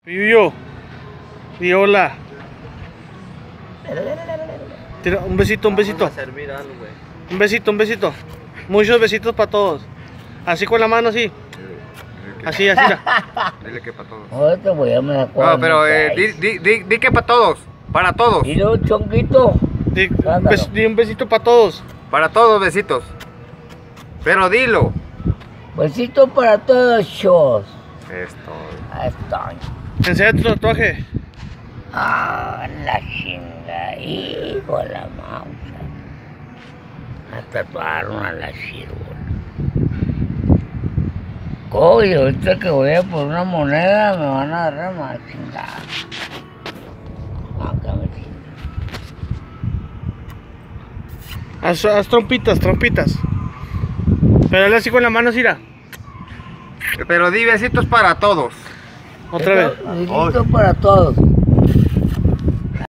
Yuyo. Y hola. Tira un besito, un besito. Vamos a servir algo, güey. Un besito, un besito. Muchos besitos para todos. Así con la mano, así. Así, así. Dile que para todos. Ahorita voy a me No, pero di que para todos. Para todos. Y luego, chonquito. Di un besito para todos. Para todos, besitos. Pero dilo. Besito para todos, shows. Esto. Ahí estoy. Enseña tu tatuaje. Ah, la chinga, hijo de la mausa. A tatuaron a la chirula. Coño, ahorita que voy a por una moneda me van a agarrar más chingada. Acá me chinga. Haz trompitas, trompitas. Pero dale así con la mano, Sira. Pero di besitos para todos. Otra vez. Besito para todos.